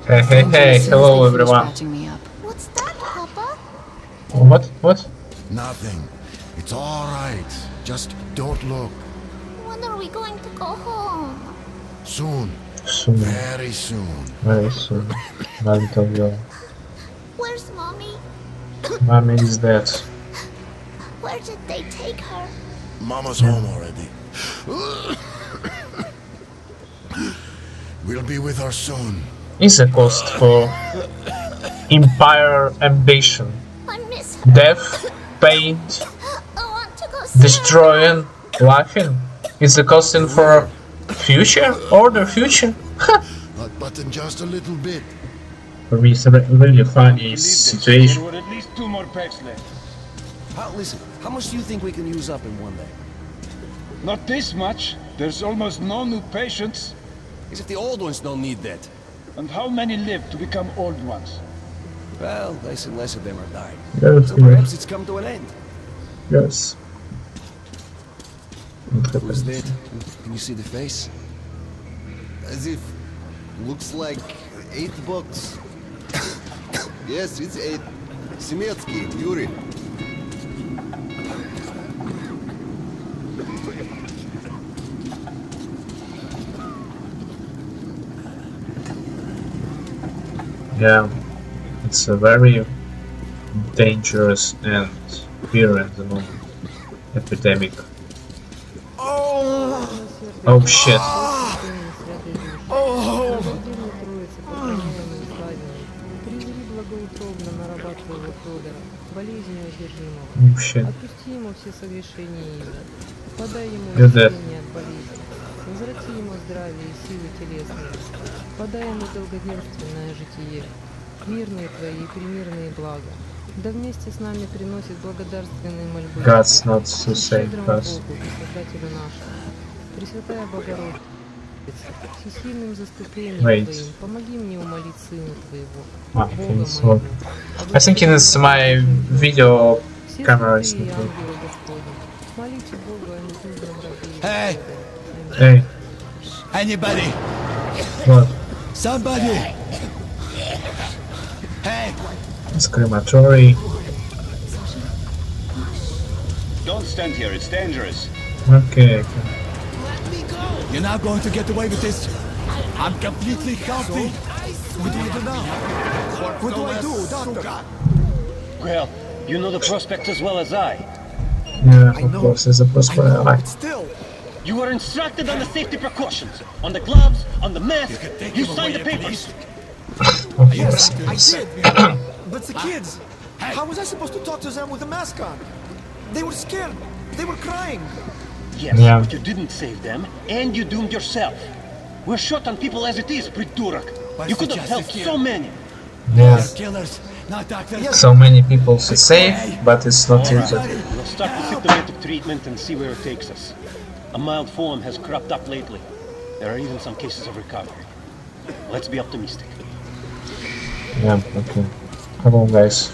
Hey, hello everyone. What's that, Papa? What? Nothing. It's all right. Just don't look. When are we going to go home? Soon. Soon. Very soon. Very soon. My little girl. Where's Mommy? Mommy is dead. Where did they take her? Mama's home already. We'll be with her soon. Is a cost for Empire ambition. I miss her. Death, pain, I want to go see destroying, laughing. Is the costing for future or the future? But in just a little bit. For me, it's a really funny situation. There were at least 2 more packs left. Listen, how much do you think we can use up in one day? Not this much. There's almost no new patients. As if the old ones don't need that. And how many live to become old ones? Well, less and less of them are dying. Yes, So perhaps it's come to an end. yes. Who's that? Can you see the face? As if... looks like 8 bucks. Yes, it's 8. Semetsky, Yuri. Yeah, it's a very dangerous and virulent epidemic. Oh shit. Oh shit. Отпусти ему все согрешения его. Подай ему You're dead. исцеление от болезни. Возврати ему здравие и силы телесные. Подай ему долгоденственное житие. Мирные твои и примирные блага. Да вместе с нами приносит благодарственные мольбы. God's not to save Щедрому us. Богу и Создателю нашему. Пресвятая Богородица, всесильным заступлением Wait. Твоим, помоги мне умолить Сына Твоего, Ah, Бога okay, so моего. I think it's my video Все camera is святые not и good. ангелы Господни, молите Бога о неизбежном рабе. Hey! Hey, Anybody? what? Somebody! Hey! It's crematory. Don't stand here, it's dangerous. Okay. You're not going to get away with this. I'm completely healthy. What do I do now? What do I do, doctor? Well, you know the prospects as well as I. Yeah, of course, there's a possible. But still, You were instructed on the safety precautions, on the gloves, on the mask. You signed the papers. Of course, I yes. did. But the kids, how was I supposed to talk to them with a mask on? They were scared. They were crying. Yes, Yeah. but you didn't save them, and you doomed yourself. We're short on people as it is, Prидurok. You could have helped so many. Yeah. they're killers, not doctors. So many people to save, but it's not used. We'll start the symptomatic treatment and see where it takes us. A mild form has cropped up lately. There are even some cases of recovery. Let's be optimistic. Yeah, okay. Come on, guys.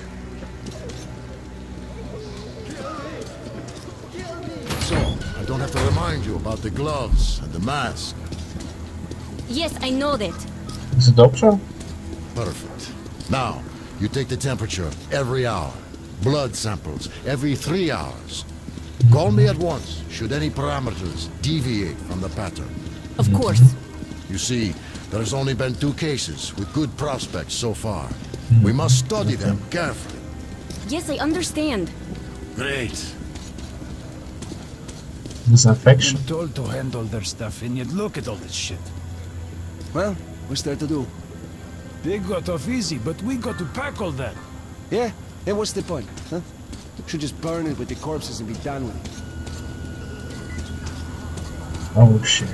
So, I don't have to remind you about the gloves and the mask. Yes, I know that. Is it doctor? Perfect. Now, you take the temperature every hour. Blood samples every 3 hours. Call me at once should any parameters deviate from the pattern. Of course. You see, there has only been 2 cases with good prospects so far. We must study them carefully. Yes, I understand. Great. Disinfection. told to handle their stuff, and yet look at all this shit. Well, what's there to do? They got off easy, but we got to pack all that. Yeah? And what's the point, huh? Should just burn it with the corpses and be done with it. Oh shit.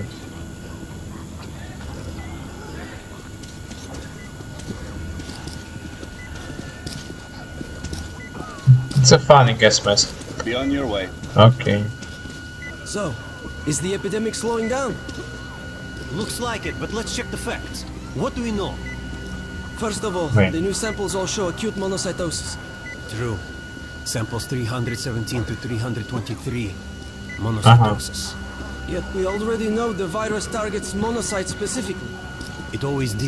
It's a funny gas mask. Be on your way. Okay. So, is the epidemic slowing down? Looks like it, but let's check the facts. What do we know? First of all, Wait. the new samples all show acute monocytosis. True. Samples 317 to 323. Monocytosis. Yet we already know the virus targets monocytes specifically. It always did.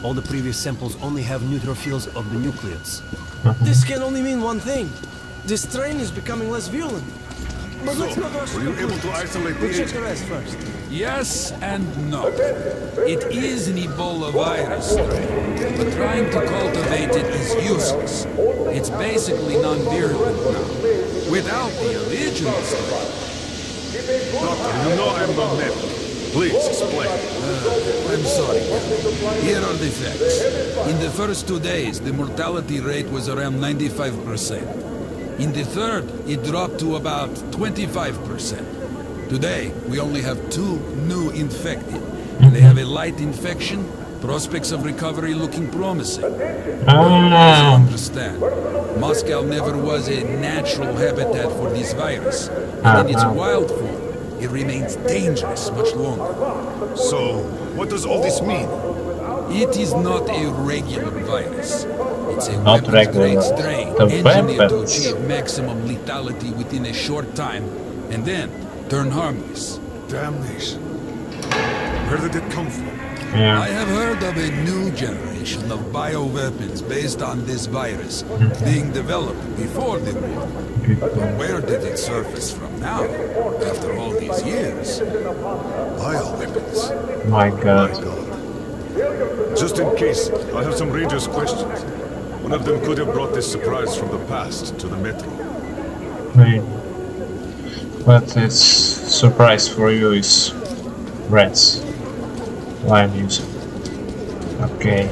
All the previous samples only have neutrophils of the nucleus. This can only mean one thing. This strain is becoming less virulent. But let's not rush. Were you able to isolate We'll the check the rest first. Yes and no. It is an Ebola virus strain, but trying to cultivate it is useless. It's basically non-virulent now, without the original strain. Doctor, you know I'm not medic. Please explain. I'm sorry. Here are the facts. In the first 2 days, the mortality rate was around 95%. In the third, it dropped to about 25%. Today, we only have 2 new infected. They have a light infection, prospects of recovery looking promising. As you understand, Moscow never was a natural habitat for this virus, and in its wild form, it remains dangerous much longer. So, what does all this mean? It is not a regular virus. It's a Not weapons-grade regular. strain The engineered to weapons. achieve maximum lethality within a short time, and then turn harmless. Damnation. Where did it come from? Yeah. I have heard of a new generation of bioweapons based on this virus being developed before the war. But where did it surface from now, after all these years? Bioweapons. My God. Just in case, I have some Rangers' questions. One of them could have brought this surprise from the past to the Metro. Right. But it's surprise for you is rats. Live music. Okay.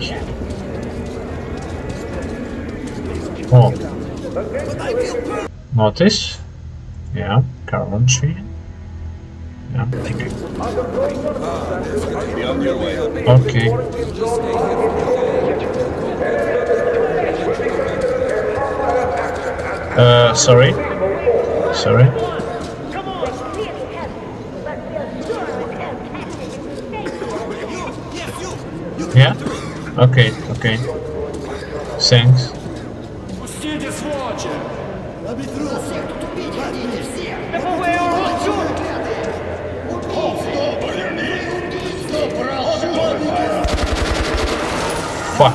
Oh. Notice? Yeah, carbon tree. Yeah. Be on your way. Okay. Sorry. Sorry. Yeah? Okay, okay. Thanks. Fuck.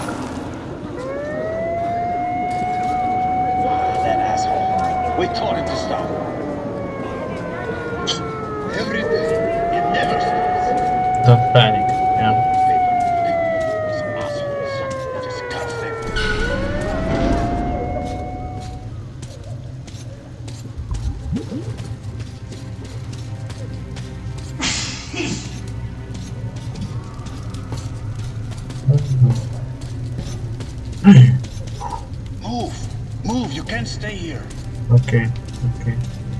That asshole. We told him to stop. Every day, it never stops. Don't panic. Yeah. Some assholes. Just goddamn. Move, you can't stay here. Okay, okay.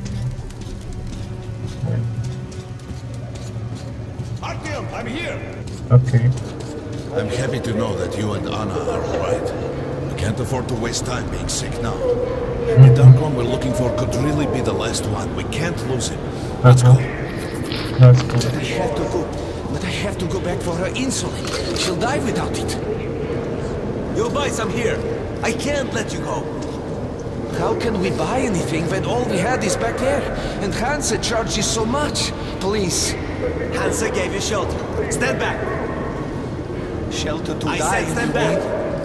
Artyom, I'm here! Okay. I'm happy to know that you and Anna are alright. We can't afford to waste time being sick now. The Darkon we're looking for could really be the last one. We can't lose him. Let's go. Let's go. I have to go. But I have to go back for her insulin. She'll die without it. You'll buy some here. I can't let you go. How can we buy anything when all we had is back there? And Hansa charges so much. Please. Hansa gave you shelter. Stand back. Shelter to I die. said stand back.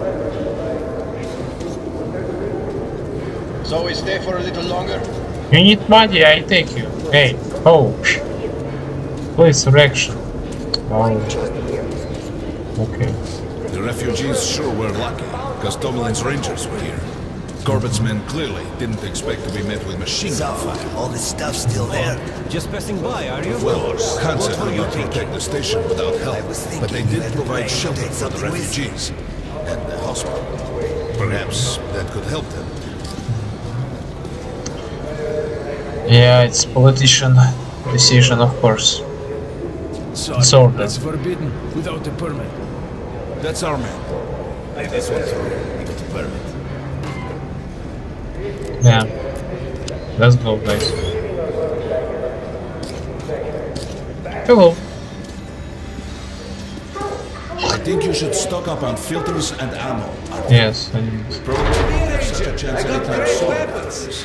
So we stay for a little longer? You need money, I take you. Hey, oh. Please, erection. Oh. Okay. The refugees sure were lucky, because Tomelin's Rangers were here. Corbett's men clearly didn't expect to be met with machine gun fire. All this stuff still there. Just passing by, are you? Well, Hansa What were could you not thinking? protect the station without help, but they did provide shelter for the something with refugees and the hospital. Perhaps that could help them. Yeah, it's politician decision, of course. It's ordered. That's forbidden without a permit. That's our man. Play this one through. You got the permit. Yeah. Let's go, guys. Hello. I think you should stock up on filters and ammo. Yes, I need. Probably won't have such a chance anytime soon.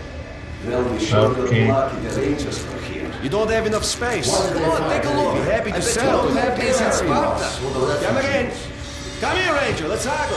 Okay. You don't have enough space. Come on, take a look. Be happy to sell. Have this in Sparta. Come again. Come here, Ranger. Let's haggle.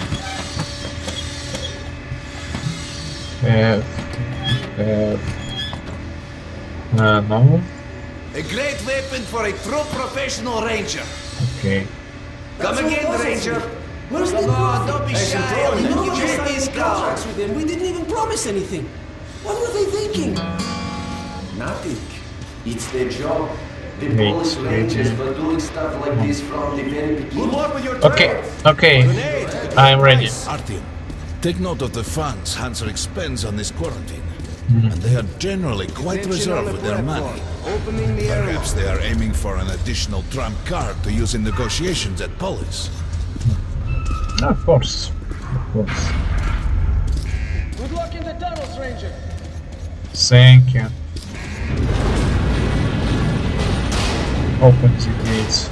No. A great weapon for a true professional ranger. Okay. Come again, Ranger. Where's the on, don't be shy. I'll No, give you these contracts cards. with them. We didn't even promise anything. What were they thinking? Nothing. It's their job. The Wait, Polish Rangers were doing stuff like this from the very beginning. Good luck with your Okay, okay. I'm ready. Artyom, take note of the funds Hansa expends on this quarantine. And they are generally quite reserved with their money. Perhaps they are aiming for an additional trump card to use in negotiations at Polis. Of course. Of course. Good luck in the tunnels, Ranger. Thank you. Open the gates.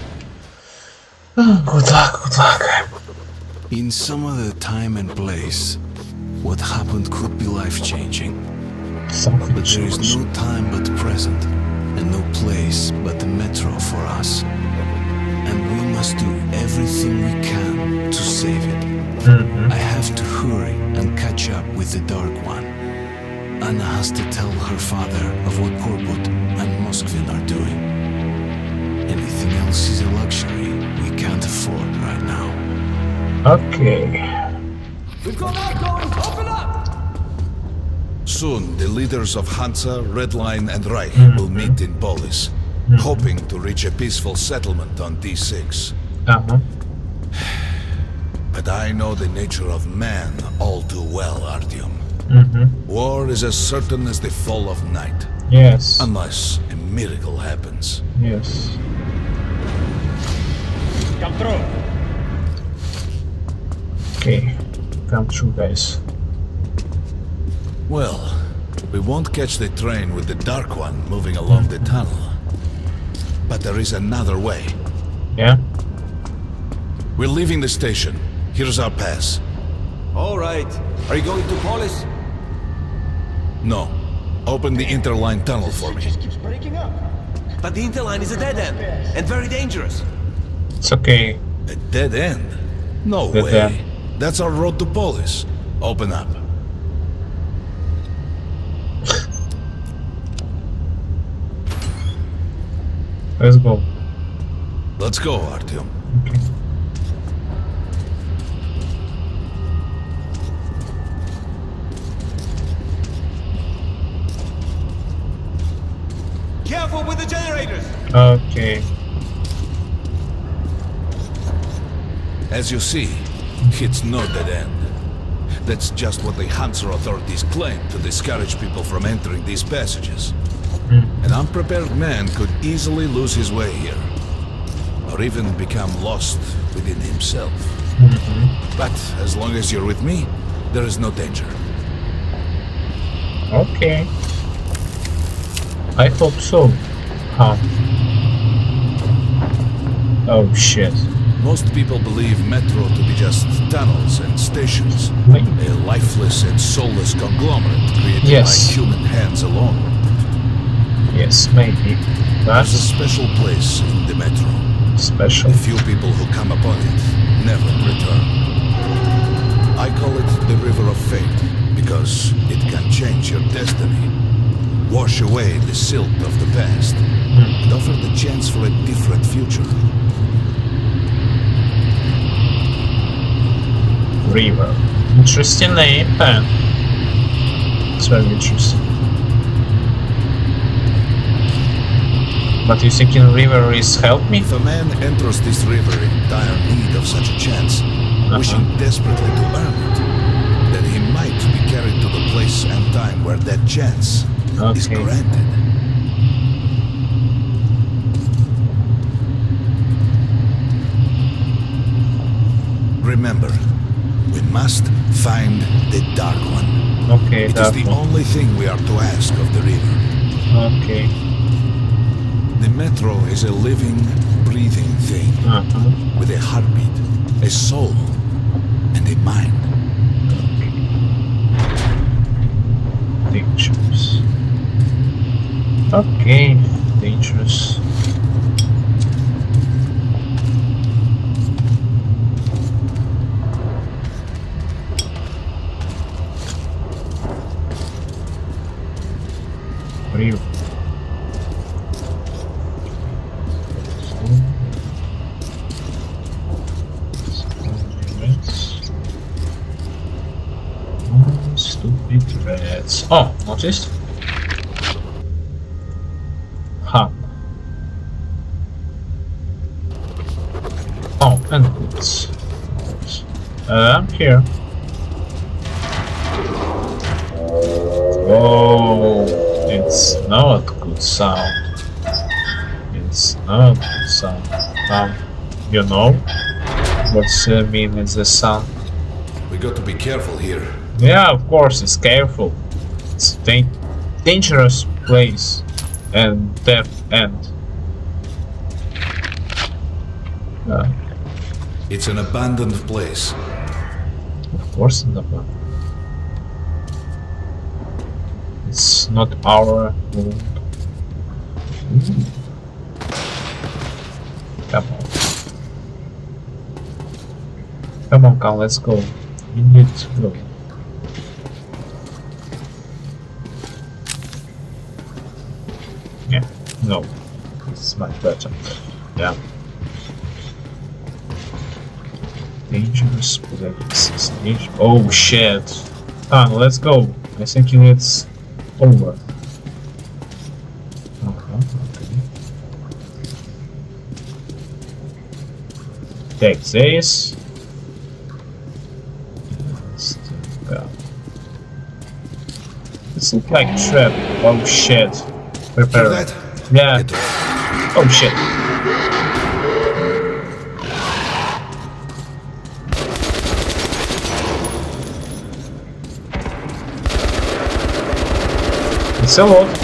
Good luck, good luck. In some other time and place, what happened could be life-changing. But there is no time but present, and no place but the metro for us. And we must do everything we can to save it. I have to hurry and catch up with the Dark One. Anna has to tell her father of what Korbut and Moskvin are doing. Anything else is a luxury we can't afford right now. Okay. We've got outgoing. Open up! Soon, the leaders of Hansa, Red Line, and Reich will meet in Polis, hoping to reach a peaceful settlement on D6. But I know the nature of man all too well, Artyom. War is as certain as the fall of night. Yes. Unless a miracle happens. Yes. Come through. Okay. Come through, guys. Well, we won't catch the train with the Dark One moving along the tunnel. But there is another way. Yeah? We're leaving the station. Here's our pass. All right. Are you going to Polis? No. Open the Interline tunnel for me. Keeps breaking up. But the Interline is a dead end, and very dangerous. It's okay. A dead end? No Dead way. end. That's our road to Polis. Open up. Let's go. Let's go, Artyom. Okay. Careful with the generators! Okay. As you see, it's no dead end. That's just what the Hansa authorities claim to discourage people from entering these passages. An unprepared man could easily lose his way here, or even become lost within himself. But as long as you're with me, there is no danger. Okay. I hope so. Huh. Oh shit. Most people believe Metro to be just tunnels and stations. A lifeless and soulless conglomerate created by human hands alone. Yes, maybe. That's There's a special place in the Metro. Special. The few people who come upon it never return. I call it the River of Fate because it can change your destiny, wash away the silt of the past, and offer the chance for a different future. River. Interesting name, man. It's very interesting. But you think in river is help me? If a man enters this river in dire need of such a chance, wishing desperately to earn it, then he might be carried to the place and time where that chance is granted. Remember, we must find the Dark One. Okay, it is the only thing we are to ask of the river. Okay. The Metro is a living, breathing thing, with a heartbeat, a soul, and a mind. Dangerous. Okay, dangerous. you. Stupid rats. Oh, noticed? Huh. Oh, and boots. I'm here. Oh, it's not good sound. It's not good sound. You know what's mean is the sound? We got to be careful here. Yeah, of course, it's careful. It's a dangerous place and death end. It's an abandoned place. Of course, it's abandoned. It's not our world. Come on. Come on, Khan, let's go. We need to go. Yeah, no. It's much better. Yeah. Dangerous places. Oh shit. Khan, let's go. I think it's over. Okay. Take this. This looks like trap. Oh shit. Prepare. Yeah. Oh shit. It's a lot.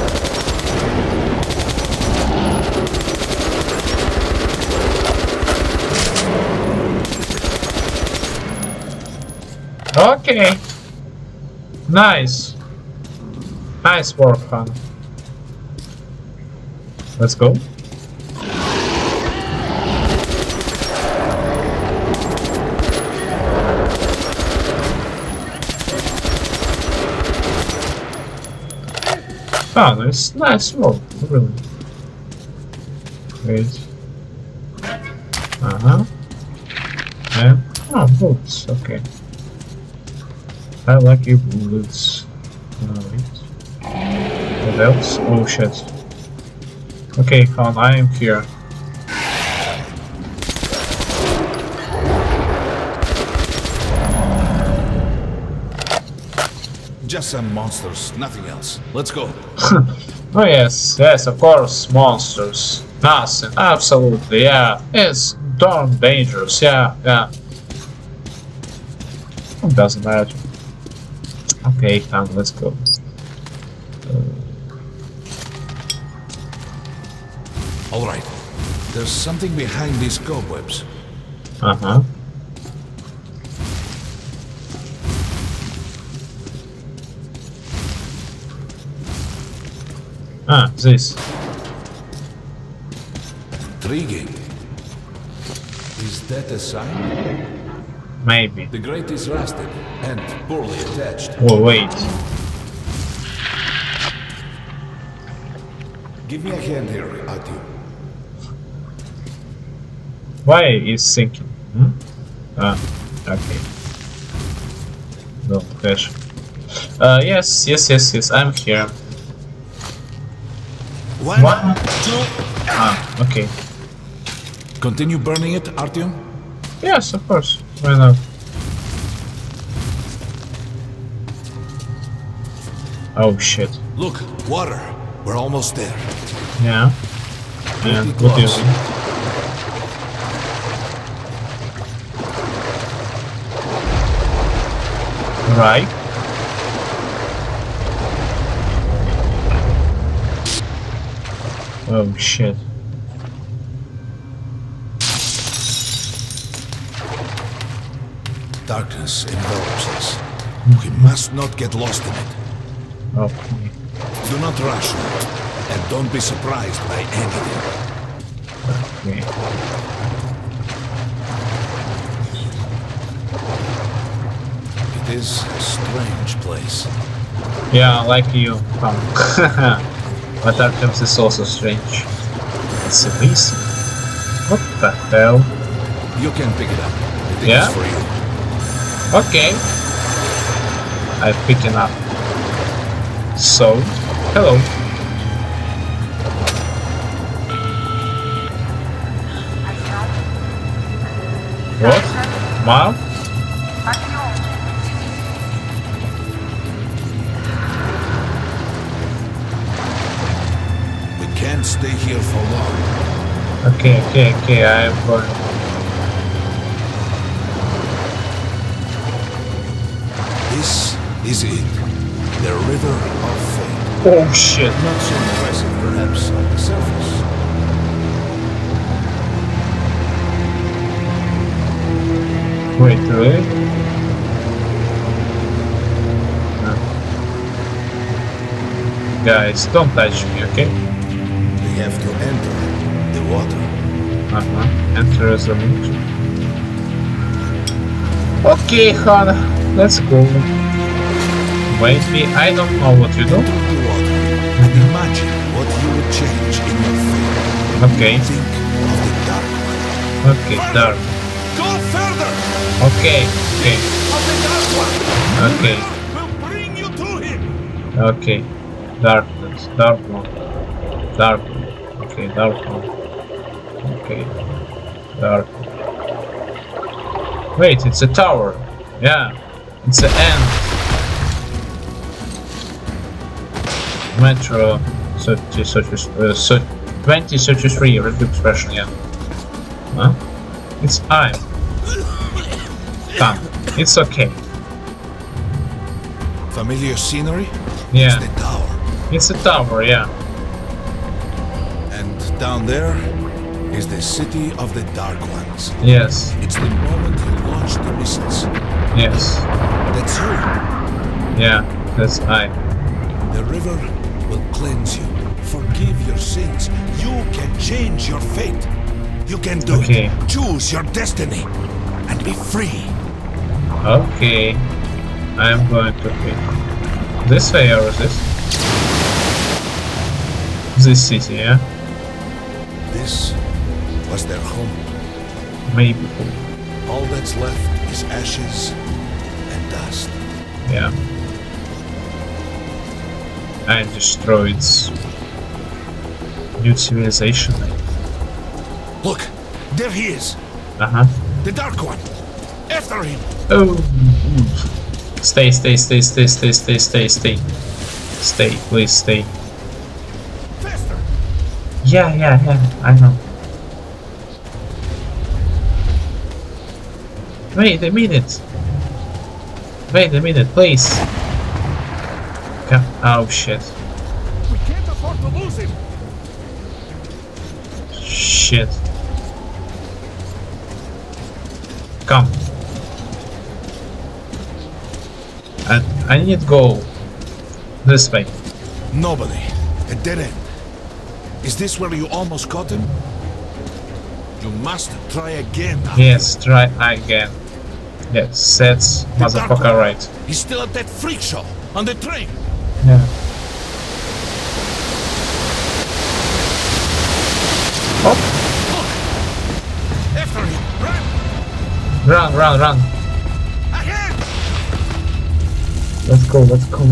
Okay. Nice. Nice work, Han. Let's go. Oh, nice work, really. Great. And oh, bullets. Okay. I like your bullets. What else? Oh shit. Okay, Han, I am here. Just some monsters, nothing else. Let's go. Oh yes, of course, monsters. Nothing, absolutely, yeah. It's darn dangerous, yeah. It doesn't matter. Okay, Han, let's go. Alright. There's something behind these cobwebs. This. Intriguing. Is that a sign? Maybe. The grate is rusted and poorly attached. Oh, wait. Give me a hand here, Artyom. Why is sinking? Okay. No, crash. Yes, I'm here. One, two. Okay. Continue burning it, Artyom? Yes, of course. Why not? Oh shit. Look, water. We're almost there. Yeah. And what is it? Right. Oh shit. Darkness envelops us. We must not get lost in it. Okay. Do not rush now, and don't be surprised by anything. Okay. It is a strange place. Yeah, like you. But Arkham is also strange. It's amazing. What the hell? You can pick it up. I think Yeah? it's for you. Okay. I'm picking up. So, hello. What? Mom? We can't stay here for long. Okay, I am going. This is it. The River of Fate. Oh shit. Not so impressive, perhaps, on the surface. Wait, really? No. Guys, don't touch me, okay? We have to enter the water. Enter as a route. Okay, Han, let's go. Maybe I don't know what you do. The water. And imagine what you would change in your fate. Okay. Think of the dark one. Okay, dark. Go further! Okay. Of the dark one! Okay. Will bring you to him! Okay. Darkness. Dark one. Dark one. Okay, dark one. Okay. Dark. Wait, it's a tower. Yeah. It's the end. Metro 2033 review expression, yeah. Huh? It's time. Come. It's okay. Familiar scenery? Yeah. It's the tower. It's a tower, yeah. And down there is the city of the Dark Ones. Yes. It's the moment you launch the missiles. Yes. That's you. Yeah, that's I. The river will cleanse you, forgive your sins. You can change your fate. You can do it. Choose your destiny and be free. Okay. I am going to pick this way or this? This city, yeah? This was their home. Maybe. All that's left is ashes and dust. Yeah. And destroyed new civilization. Look, there he is. The Dark One. After him. Oh. Stay. Stay, please stay. Faster. Yeah, I know. Wait a minute, please. Come. Oh shit. We can't afford to lose him. Shit. Come. I need to go this way. Nobody. A dead end. Is this where you almost caught him? You must try again. Yes, try again. Yes, that's motherfucker right. He's still at that freak show on the train. Yeah. Look! After him! Run! Run! Ahead! Let's go.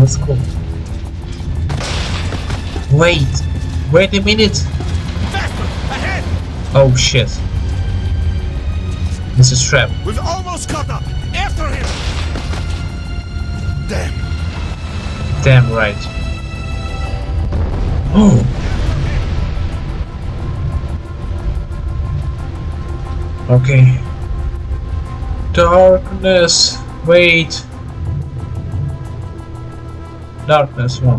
Wait a minute! Faster! Ahead! Oh shit. This is trap. We've almost caught up! After him! Damn right. Oh! Okay. Darkness. Wait. Darkness 1.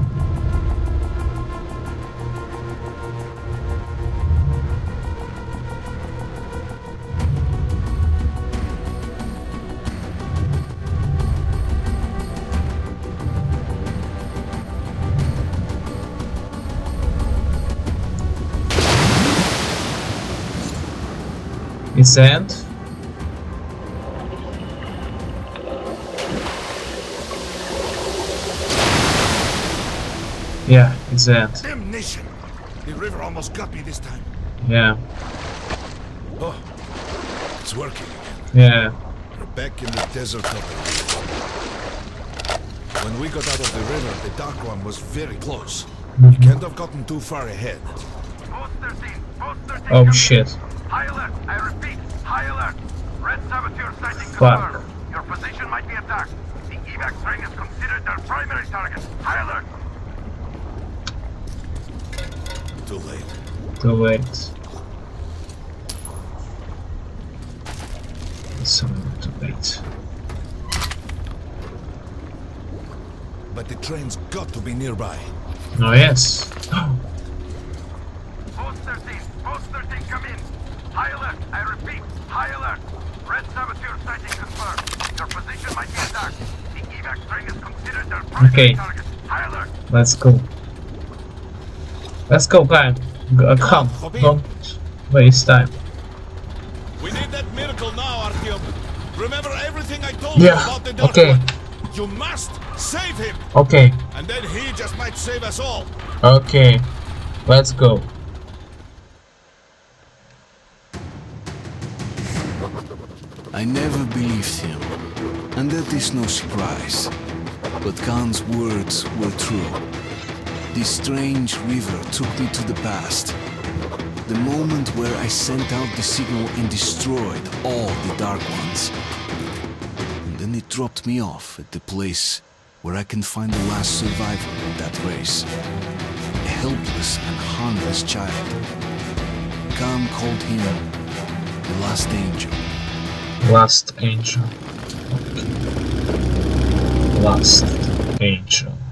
Its end. Yeah, it's the end. Damnation! The river almost got me this time. Yeah. Oh, it's working. Yeah. We're back in the desert of the river. When we got out of the river, the Dark One was very close. You can't have gotten too far ahead. Oh shit. High alert! I repeat, high alert! Red saboteur sighting confirmed. Your position might be attacked. The evac train is considered their primary target. High alert! Too late. Too late. It's too late. But the train's got to be nearby. Oh yes. Post 13, come in. High alert, I repeat, high alert. Red saboteur sighting confirmed. Your position might be attacked. The evac train is considered their primary target. High alert. Let's go. Let's go, guys. Come. Don't waste time. We need that miracle now, Artyom. Remember everything I told you about the Dark Okay. One. You must save him. Okay. And then he just might save us all. Okay. Let's go. I never believed him, and that is no surprise. But Khan's words were true. This strange river took me to the past. The moment where I sent out the signal and destroyed all the Dark Ones. And then it dropped me off at the place where I can find the last survivor of that race. A helpless and harmless child. Khan called him the Last Angel. Last Angel. Okay. Last Angel.